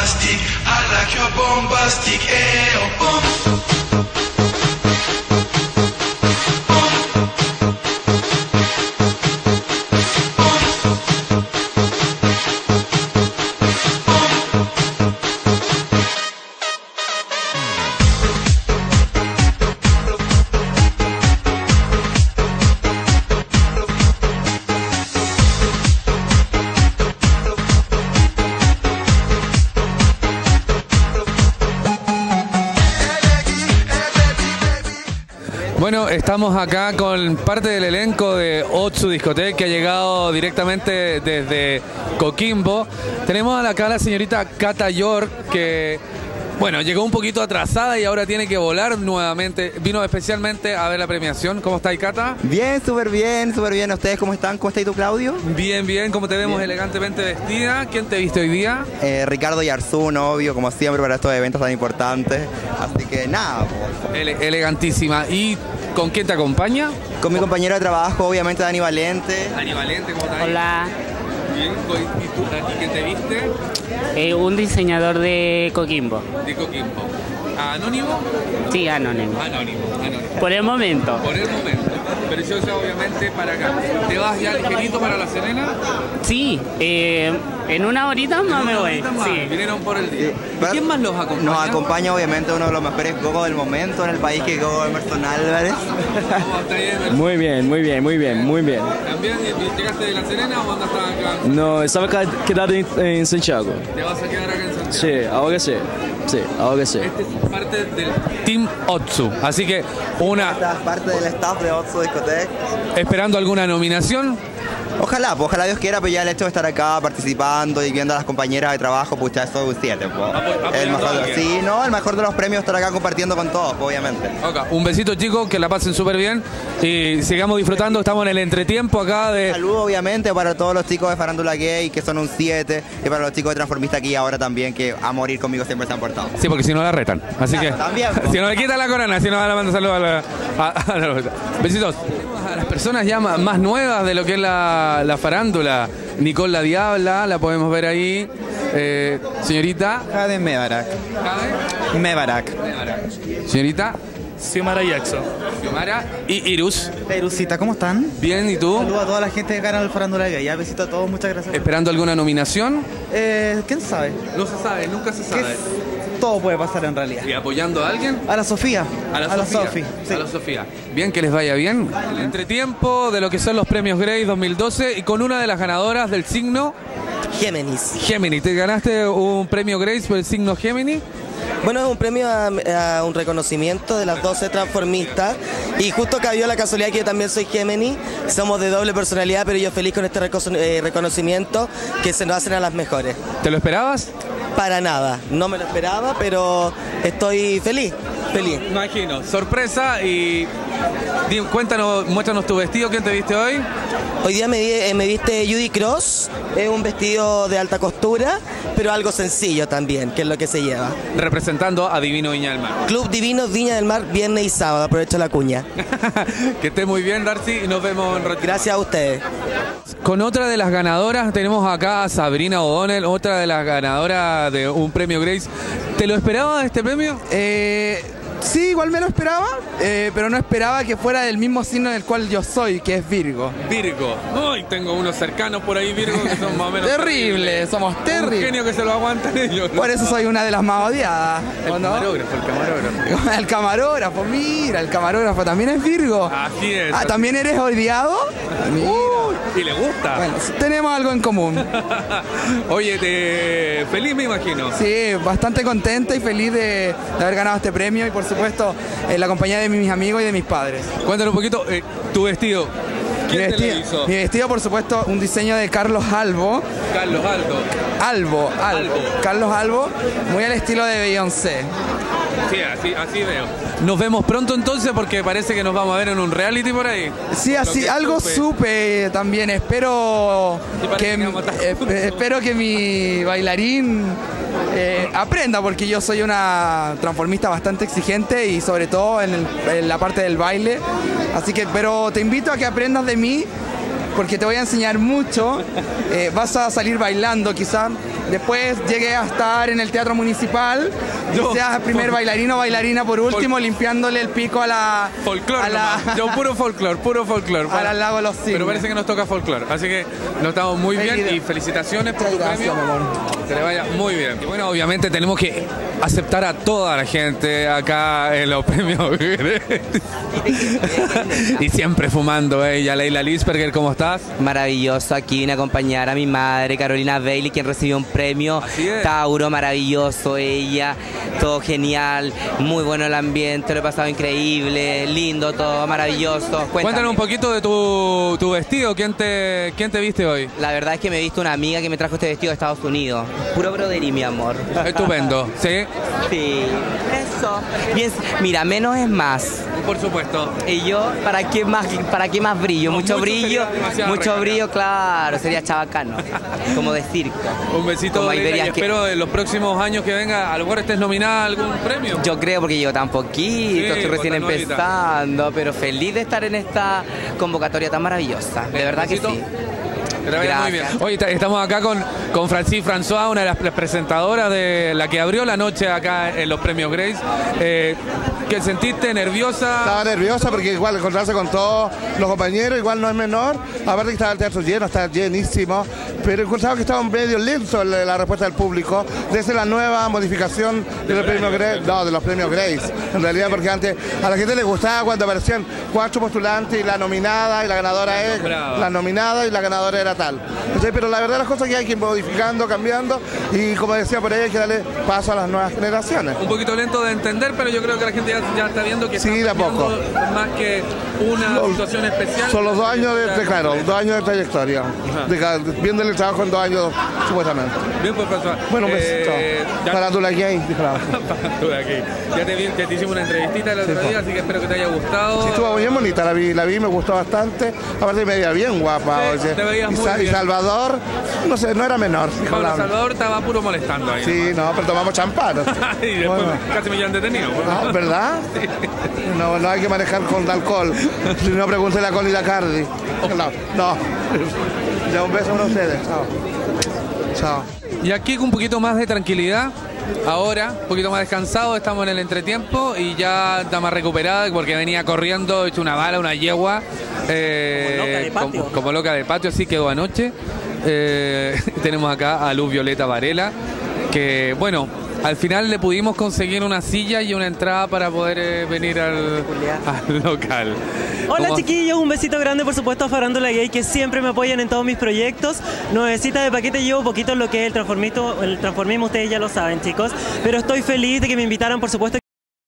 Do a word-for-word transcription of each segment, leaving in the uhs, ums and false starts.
bombastic. I like your bombastic. Eh, oh, boom. Bueno, estamos acá con parte del elenco de Otsu Discoteque que ha llegado directamente desde Coquimbo. Tenemos acá a la señorita Cata York que, bueno, llegó un poquito atrasada y ahora tiene que volar nuevamente. Vino especialmente a ver la premiación. ¿Cómo está, Cata? Bien, súper bien, súper bien. ¿Ustedes cómo están? ¿Cómo estás tú, Claudio? Bien, bien. ¿Cómo te vemos bien, elegantemente vestida? ¿Quién te viste hoy día? Eh, Ricardo Yarzún, obvio, como siempre para estos eventos tan importantes. Así que nada. Pues. Ele elegantísima. ¿Y con quién te acompaña? Con mi compañero de trabajo, obviamente, Dani Valente. Dani Valente, ¿cómo estás? Hola. Bien, ¿y tú, ¿y quién te viste? Eh, un diseñador de Coquimbo. De Coquimbo. ¿Anónimo? Sí, anónimo. Anónimo, anónimo. Por el momento. Por el momento. Pero yo sé obviamente para acá. ¿Te vas ya ligerito para La Serena? Sí, eh, en una horita más me voy. Más. Sí. Vinieron por el día. ¿Y quién más los acompaña? Nos acompaña obviamente uno de los mejores gogos del momento en el país, que es Gogo Emerson Álvarez. ¿Cómo está ahí? Muy bien, muy bien, muy bien, muy bien. ¿También llegaste de La Serena o andas acá? No, estaba quedado en, en Santiago. ¿Te vas a quedar acá en Santiago? Sí, ahora sí. Sí, ahora sí. Este es parte del Team Otsu, así que una... Esta es parte del staff de Otsu Discoteque. ¿Esperando alguna nominación? Ojalá, pues ojalá Dios quiera, pero ya el hecho de estar acá participando y viendo a las compañeras de trabajo, pues ya eso es un siete. Pues. El mejor, sí, no, el mejor de los premios estar acá compartiendo con todos, pues, obviamente. Okay. Un besito, chicos, que la pasen súper bien y sigamos disfrutando. Estamos en el entretiempo acá de... Saludos, obviamente, para todos los chicos de Farándula Gay, que son un siete, y para los chicos de Transformista aquí ahora también, que a morir conmigo siempre se han portado. Sí, porque si no la retan. Así claro, que... También, pues. Si no le quitan la corona, si no la mandan saludos a la... A, a la... Besitos. A las personas ya más nuevas de lo que es la, la farándula. Nicole la Diabla, la podemos ver ahí. Eh, señorita. Jade Mebarak. Jade Mebarak. Mebarak. Señorita. Xiomara Jackson. Xiomara y Irus. Irusita, ¿cómo están? Bien, ¿y tú? Saludos a toda la gente de Canal Farándula Gay. Ya besito a todos, muchas gracias. ¿Esperando alguna nominación? Eh, ¿Quién sabe? No se sabe, nunca se sabe. Todo puede pasar en realidad. ¿Y apoyando a alguien? A la Sofía. A la a Sofía. La Sofi, sí. A la Sofía. Bien, que les vaya bien. El entretiempo de lo que son los premios Grace dos mil doce y con una de las ganadoras del signo Géminis. Géminis. ¿Te ganaste un premio Grace por el signo Géminis? Bueno, es un premio a, a un reconocimiento de las doce transformistas y justo cayó la casualidad que yo también soy Géminis, somos de doble personalidad, pero yo feliz con este reco eh, reconocimiento que se nos hacen a las mejores. ¿Te lo esperabas? Para nada, no me lo esperaba, pero estoy feliz, feliz. Imagino, sorpresa y cuéntanos, muéstranos tu vestido, ¿quién te viste hoy? Hoy día me, eh, me viste Judy Cross, es un vestido de alta costura, pero algo sencillo también, que es lo que se lleva. Representando a Divino Viña del Mar. Club Divino Viña del Mar, viernes y sábado, aprovecho la cuña. Que esté muy bien, Darcy, y nos vemos en ratito. Gracias a ustedes. Con otra de las ganadoras tenemos acá a Sabrina O'Donnell, otra de las ganadoras de un premio Grace. ¿Te lo esperabas este premio? Eh, sí, igual me lo esperaba, eh, pero no esperaba que fuera del mismo signo del cual yo soy, que es Virgo. Virgo. Uy, tengo unos cercanos por ahí, Virgo, que son más o menos... Terribles, somos terribles. Un genio que se lo aguantan ellos, ¿no? Por eso soy una de las más odiadas. El ¿o no? camarógrafo, el camarógrafo. El camarógrafo, mira, el camarógrafo también es Virgo. Así es. Ah, ¿también eres odiado? Uy, y le gusta. Bueno, tenemos algo en común. Oye, te... feliz me imagino. Sí, bastante contenta y feliz de, de haber ganado este premio y por supuesto en la compañía de mis amigos y de mis padres. Cuéntanos un poquito, eh, tu vestido. ¿Quién mi te vestido, lo hizo? Mi vestido, por supuesto, un diseño de Carlos Albo. Carlos Aldo. Albo, Albo. Albo. Carlos Albo, muy al estilo de Beyoncé. Sí, así, así veo. Nos vemos pronto entonces porque parece que nos vamos a ver en un reality por ahí. Sí, así, algo supe. supe también. Espero que, que eh, espero que mi bailarín eh, aprenda, porque yo soy una transformista bastante exigente y sobre todo en, el, en la parte del baile. Así que, pero te invito a que aprendas de mí, porque te voy a enseñar mucho. Eh, vas a salir bailando quizás Después llegué a estar en el Teatro Municipal, Yo- sea primer bailarino o bailarina por último, Fol- limpiándole el pico a la... Folclor, a la- nomás. Yo puro folclor, puro folclor. a la Lago de los Cisnes. Pero parece que nos toca folclor. Así que nos estamos muy bien Feliz- y felicitaciones por Muchas tu gracias, premio. mi amor. Que le vaya muy bien. Y bueno, obviamente tenemos que aceptar a toda la gente acá en los premios Grey. Y siempre fumando ella. Leila Lisberger, ¿cómo estás? Maravilloso, aquí vine a acompañar a mi madre, Carolina Bailey, quien recibió un premio. Así es. Tauro, maravilloso ella, todo genial, muy bueno el ambiente, lo he pasado increíble, lindo todo, maravilloso. Cuéntame. Cuéntanos un poquito de tu, tu vestido. ¿Quién te, ¿Quién te viste hoy? La verdad es que me he visto una amiga que me trajo este vestido de Estados Unidos. Puro broderí, mi amor. Estupendo, ¿sí? Sí, eso. Bien, mira, menos es más. Por supuesto. Y yo, ¿para qué más, para qué más brillo? No, mucho, mucho brillo, sería demasiado mucho recarga. brillo, claro, sería chabacano, como de circo. Un besito, Como ahí Leila, y verías que- espero en los próximos años que venga, a lo mejor estés nominada a algún premio. Yo creo porque llevo tan poquito, Sí, estoy recién pues, tan novita. empezando, pero feliz de estar en esta convocatoria tan maravillosa. De verdad que Besito. sí. Que te vaya muy bien. Gracias. Hoy ta- estamos acá con, con Francis François, una de las pre- presentadoras de la que abrió la noche acá en los premios Grace. Eh, ¿Qué sentiste? ¿Nerviosa? Estaba nerviosa porque igual encontrarse con todos los compañeros, igual no es menor. Aparte que estaba el teatro lleno, está llenísimo. Pero encontraba que estaba medio lento la, la respuesta del público. Desde la nueva modificación de los premios Grace. No, de los premios Grace. En realidad porque antes a la gente le gustaba cuando aparecían cuatro postulantes y la nominada y la ganadora es Bravo. la nominada y la ganadora era tal. Entonces, pero la verdad las cosas que hay que ir modificando, cambiando y como decía por ahí hay que darle paso a las nuevas generaciones. Un poquito lento de entender, pero yo creo que la gente ya, ya está viendo que Sí, está de a poco. cambiando más que una Los- situación especial. Son los dos años de, de- claro, dos años de trayectoria. De, ca- viendo el trabajo en dos años, supuestamente. Bien, pues, François. Bueno, un besito. Eh, ya- Farándula gay, dijo la- Tú de aquí. Ya te, vi- te, te hicimos una entrevistita el otro Sí, día, así que espero que te haya gustado. Sí, estuvo bien bonita, la vi, la vi, me gustó bastante. Aparte me veía bien guapa. Sí, oye. te veías y, muy Sa- y bien. Salvador, no sé, no era menor. dijo Pablo la- Salvador estaba puro molestando ahí. Sí, no, pero tomamos champán. y después Bueno. casi me llevan detenido. pues. Ah, ¿verdad? No, no hay que manejar con alcohol. Si no, pregúntele a Connie Lacardi. No, no. Ya un beso para ustedes. Chao. Chao. Y aquí con un poquito más de tranquilidad. Ahora, un poquito más descansado, estamos en el entretiempo y ya está más recuperada porque venía corriendo, hecho una bala, una yegua. eh, Como loca de patio. Como, como loca de patio, así quedó anoche. Eh, tenemos acá a Luz Violeta Varela, que bueno, al final le pudimos conseguir una silla y una entrada para poder eh, venir al, al local. Hola ¿Cómo- chiquillos, un besito grande por supuesto a Farándula Gay que siempre me apoyan en todos mis proyectos. Nuevecita de paquete, llevo poquito en lo que es el transformismo, el transformismo, ustedes ya lo saben chicos, pero estoy feliz de que me invitaran por supuesto.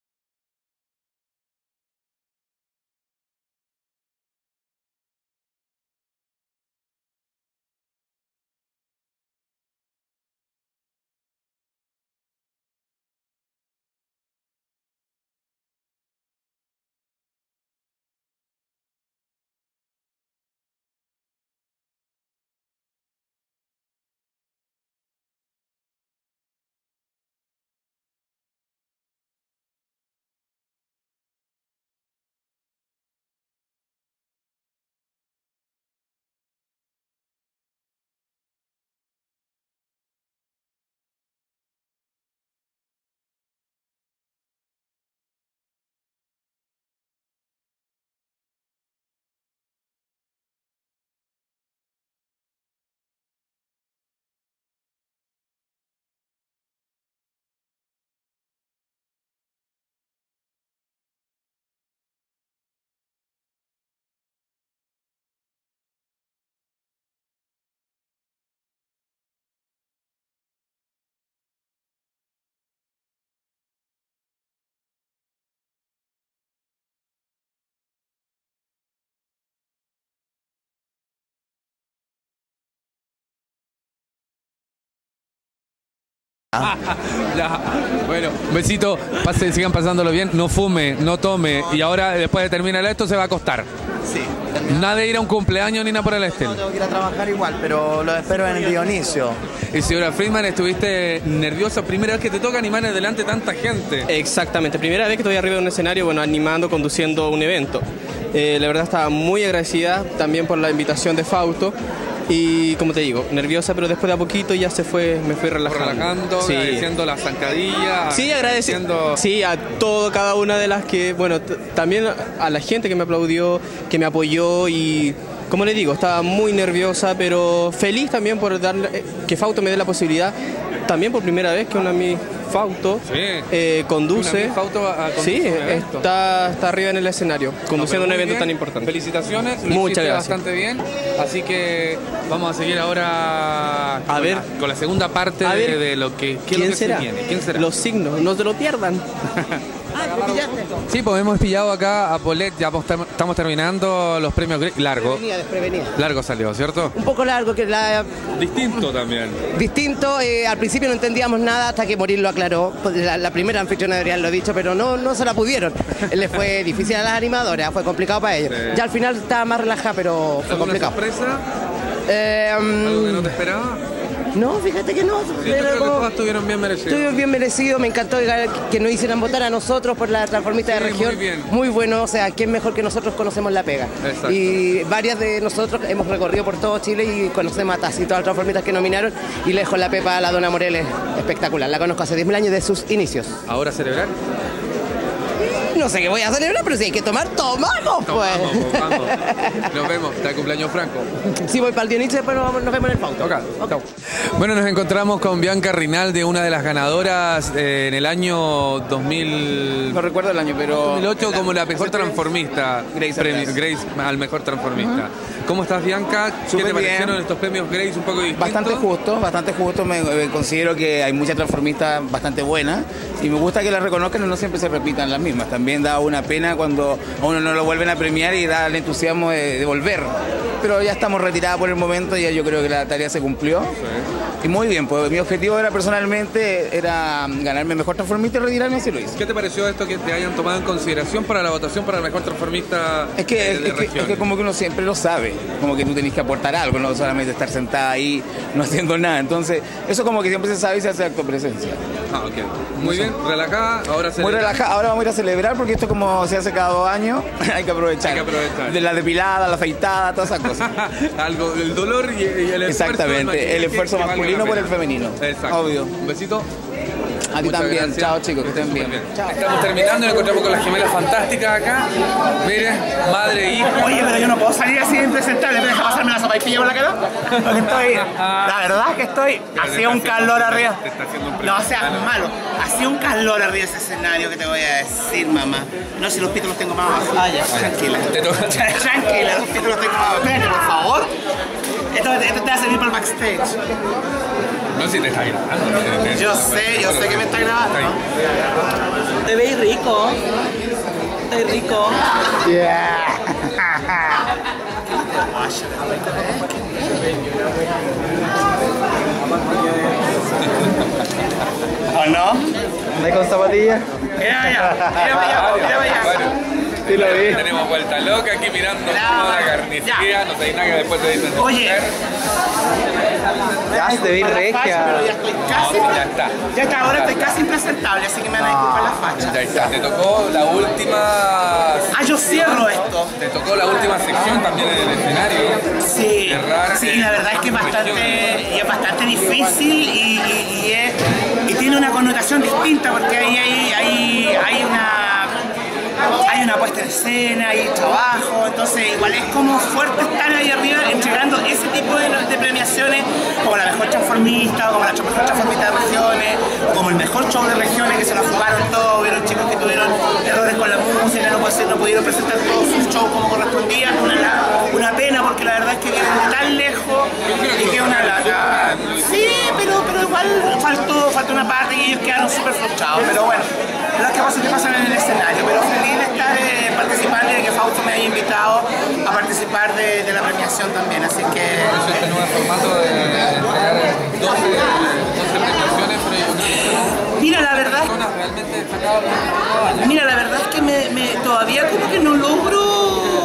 Ya, bueno, besito, pase, sigan pasándolo bien, no fume, no tome y ahora después de terminar esto se va a acostar. Sí. Nada de ir a un cumpleaños ni nada por el estilo. Tengo que ir a trabajar igual, pero lo espero en el Dionisio. Y señora Friedman, ¿estuviste nerviosa? Primera vez que te toca animar delante de tanta gente. Exactamente, primera vez que estoy arriba de un escenario, bueno, animando, conduciendo un evento. Eh, la verdad estaba muy agradecida también por la invitación de Fausto Y como te digo, nerviosa, pero después de a poquito ya se fue, me fui relajando. Relajando, sí. agradeciendo la zancadilla. Sí, agradeciendo. Sí, a todo, cada una de las que, bueno, también a la gente que me aplaudió, que me apoyó y, como les digo, estaba muy nerviosa, pero feliz también por darle, que Fausto me dé la posibilidad, también por primera vez que una mi Fausto sí. eh, conduce. Una Fausto a, a sí, está, está arriba en el escenario, conduciendo no, un evento bien. tan importante. Felicitaciones, lo muchas gracias. Bastante bien, así que vamos a seguir ahora a con, ver. La, con la segunda parte de, ver. de lo que, ¿Quién lo que será? se viene. ¿Quién será? Los signos, no se lo pierdan. Sí, pues hemos pillado acá a Paulette, ya estamos terminando los premios largo. Desprevenida, desprevenida. Largo salió, ¿cierto? Un poco largo, que la... Distinto también. Distinto, eh, al principio no entendíamos nada hasta que Morir lo aclaró. La, la primera anfitriona debería haberlo dicho, pero no, no se la pudieron. Le fue difícil a las animadoras, fue complicado para ellos. Sí. Ya al final estaba más relajada, pero fue complicado. ¿Sorpresa? Eh, um, ¿Algo que no te esperaba? No, fíjate que no. Sí, yo creo que todas estuvieron bien merecidos. Estuvieron bien merecidos, me encantó que nos hicieran votar a nosotros por la transformista sí, de región. Muy bien. Muy bueno, o sea, ¿quién mejor que nosotros conocemos la pega? Exacto. Y varias de nosotros hemos recorrido por todo Chile y conocemos a casi todas las transformistas que nominaron y le dejo la pepa a la Dona Moreles, espectacular. La conozco hace diez mil años de sus inicios. ¿Ahora celebrar? No sé qué voy a celebrar, pero si hay que tomar, tomamos, pues. Tomamos, vamos. Nos vemos, está el cumpleaños Franco. Sí, voy para el Dionisio y después nos vemos en el Fausto. Okay. Okay. Bueno, nos encontramos con Bianca Rinaldi, una de las ganadoras eh, en el año dos mil... No recuerdo el año, pero... dos mil ocho como la mejor transformista. Grace, premio, Grace al mejor transformista. Uh-huh. ¿Cómo estás, Bianca? Súper ¿Qué te bien. parecieron estos premios Grace un poco distintos? Bastante justo, bastante justo. Me, me considero que hay muchas transformistas bastante buenas y me gusta que las reconozcan y no siempre se repitan las mismas. También da una pena cuando a uno no lo vuelven a premiar y da el entusiasmo de, de volver. Pero ya estamos retirados por el momento y ya yo creo que la tarea se cumplió. Sí. Y muy bien, pues mi objetivo era personalmente era ganarme mejor transformista y retirarme, así lo hice. ¿Qué te pareció esto que te hayan tomado en consideración para la votación para el mejor transformista es que, de, es, de es, que, es que como que uno siempre lo sabe, como que tú tenés que aportar algo, no solamente estar sentada ahí no haciendo nada. Entonces, eso como que siempre se sabe y se hace acto presencia. Ah, ok. Muy bien, relajada, ahora Muy relajada, ahora vamos a ir a celebrar porque esto como se hace cada dos años, hay que aprovechar. Hay que aprovechar. De la depilada, la afeitada, todas esas cosas. Algo, el dolor y, y el esfuerzo. Exactamente, el esfuerzo que, masculino que por el femenino. Exacto. Obvio. Un besito. A ti también. Gracias. Chao, chicos, que estén bien. bien. Chao. Estamos terminando y nos encontramos con las gemelas fantásticas acá. Miren, madre e hijo. Oye, pero yo no puedo salir así de impresentable. ¿Me deja pasarme la sopaipilla por la cara? Porque estoy. La verdad es que estoy. Hacía un calor arriba. No seas malo. Hacía un calor arriba ese escenario que te voy a decir, mamá. No, si los pitos los tengo más abajo. Ah, ya. Tranquila. Tranquila, los pitos los tengo más abajo. Espérate, por favor. Esto, esto te va a servir para el backstage. No sé si te está grabando. Yo sé, yo sé que me está grabando. Te veis rico. Te veis rico. Yeah. ¿O no? ¿Me con zapatillas? Mira allá, mira allá, mira allá. Sí, lo vi. Tenemos vuelta loca aquí mirando toda la carnicería, no sé nada que después te dicen. Oye. Ya te vi regia. Pero ya estoy casi. No, ya está. Ya está, ahora estoy casi impresentable, así que me van a disculpar la facha. Ya está, te tocó la última. Ah, yo cierro esto. Te tocó la última sección también en el escenario. Sí. Cerrar, sí, la verdad es que es bastante, es bastante difícil y, y, y, es, y tiene una connotación distinta porque ahí hay, hay, hay una. Hay una puesta en escena, hay trabajo, entonces igual es como fuerte estar ahí arriba entregando ese tipo de, de premiaciones como la mejor transformista, o como la mejor transformista de regiones, o como el mejor show de regiones que se lo jugaron todos, vieron chicos que tuvieron errores con la música, no, puede, no pudieron presentar todos sus shows como correspondía, una, una pena porque la verdad es que vienen tan lejos y que una lata. Sí, pero, pero igual faltó, faltó una parte y ellos quedaron súper frustrados, pero bueno. Las cosas que pasan en el escenario, pero feliz de estar eh, participando y de que Fausto me haya invitado a participar de, de la premiación también, así que... Eso es el nuevo formato de entregar doce premiaciones, pero mira, la verdad... Mira, la verdad es que me, me, todavía como que no logro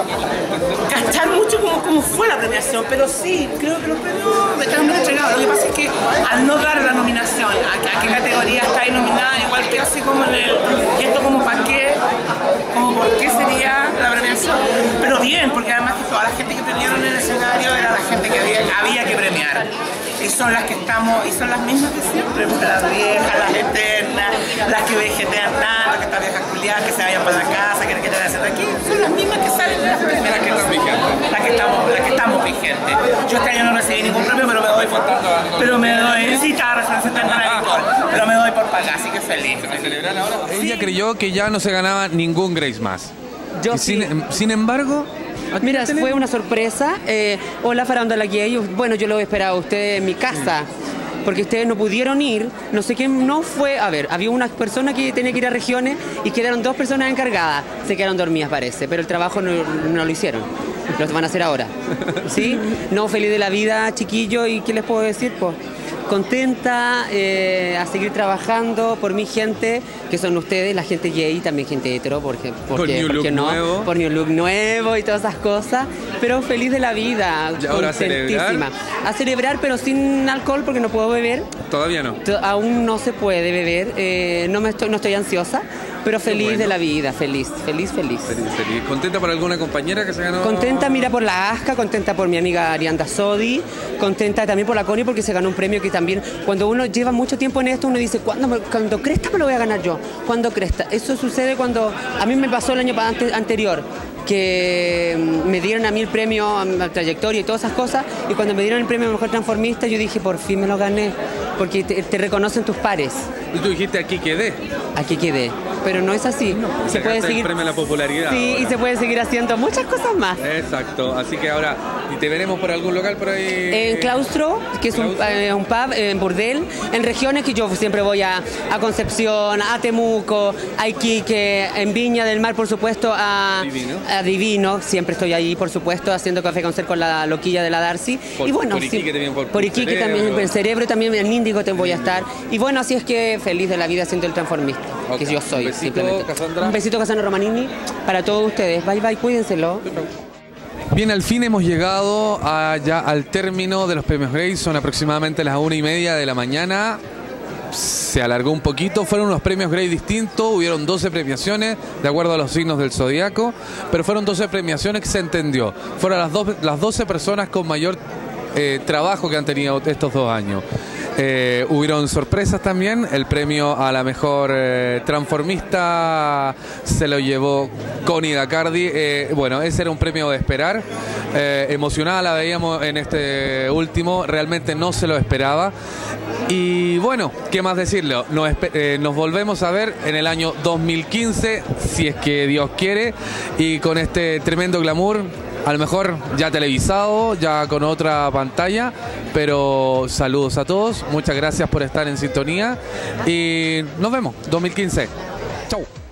cachar mucho cómo, cómo fue la premiación, pero sí, creo que los premios están bien entregados. Lo que pasa es que al no dar la nominación, a, a qué categoría está ahí nominada, igual que así como en el, y esto como para qué, como por qué sería la premiación, pero bien, porque además que toda la gente que premiaron en el escenario era la gente que había, había que premiar. Y son las que estamos, y son las mismas de siempre, las viejas, las eternas, las que vegetean tanto, que están viejas culiadas, que se vayan para la casa, que, que te van a hacer aquí, son las mismas que salen en las primeras que están vigentes. Las que estamos, las que estamos vigentes. Yo este año no recibí ningún premio, pero me doy por pero me doy, sí, estaba representando a Nicole, pero me doy por pagar, así que feliz. ¿Celebrar ahora? Ella creyó que ya no se ganaba ningún Grace más. Yo y sí. sin, sin embargo... Mira, fue una sorpresa. Eh, hola, Farándula Gay. Bueno, yo lo esperaba a ustedes en mi casa, porque ustedes no pudieron ir. No sé quién no fue. A ver, había una persona que tenía que ir a regiones y quedaron dos personas encargadas. Se quedaron dormidas, parece, pero el trabajo no, no lo hicieron. Lo van a hacer ahora. ¿Sí? No, feliz de la vida, chiquillo. ¿Y qué les puedo decir? Pues contenta eh, a seguir trabajando por mi gente, que son ustedes, la gente gay, también gente hetero, porque, porque, por porque no, nuevo. por New Look nuevo y todas esas cosas, pero feliz de la vida, ¿Y ahora contentísima. a celebrar? A celebrar, pero sin alcohol, porque no puedo beber. Todavía no. To- aún no se puede beber, eh, no, me estoy, no estoy ansiosa, pero feliz bueno. de la vida, feliz, feliz, feliz. Feliz, feliz. ¿Contenta por alguna compañera que se ganó? Contenta, mira, por la Asca, contenta por mi amiga Arianda Sodi, contenta también por la Connie porque se ganó un premio que también, cuando uno lleva mucho tiempo en esto, uno dice, ¿cuándo, me, cuando cresta me lo voy a ganar yo? ¿Cuándo cresta? Eso sucede cuando, a mí me pasó el año ante- anterior, que me dieron a mí el premio a mi trayectoria y todas esas cosas, y cuando me dieron el premio a Mejor Transformista, yo dije, por fin me lo gané, porque te, te reconocen tus pares. Y tú dijiste, aquí quedé. Aquí quedé. Pero no es así. No, se puede seguir. el premio a la popularidad. Sí, ahora. y se puede seguir haciendo muchas cosas más. Exacto. Así que ahora, ¿y te veremos por algún local por ahí? En Claustro, que es un, eh, un pub, en Burdel, en regiones que yo siempre voy a, a Concepción, a Temuco, a Iquique, en Viña del Mar, por supuesto, a Divino. a Divino. Siempre estoy ahí, por supuesto, haciendo café con ser con la loquilla de la Darcy. Por- y bueno, por Iquique sí, también, por- por Iquique Cerebro. también, en Cerebro también, en Índigo te voy a estar. Y bueno, así es que feliz de la vida siendo el transformista, Ok. que yo soy, Un besito, simplemente. Cassandra. Un besito, Cassandra Romanini, para todos ustedes. Bye, bye, cuídenselo. Bien, al fin hemos llegado a- ya al término de los premios Grace. Son aproximadamente las una y media de la mañana. Se alargó un poquito, fueron unos premios Grace distintos, hubieron doce premiaciones de acuerdo a los signos del zodiaco, pero fueron doce premiaciones que se entendió. Fueron las, dos, las doce personas con mayor eh, trabajo que han tenido estos dos años. Eh, hubieron sorpresas también. El premio a la mejor eh, transformista se lo llevó Connie Dacardi. Eh, bueno, ese era un premio de esperar. Eh, emocionada la veíamos en este último. Realmente no se lo esperaba. Y bueno, ¿qué más decirlo? Nos, espe- eh, nos volvemos a ver en el año dos mil quince, si es que Dios quiere, y con este tremendo glamour. A lo mejor ya televisado, ya con otra pantalla, pero saludos a todos, muchas gracias por estar en sintonía y nos vemos dos mil quince. Chau.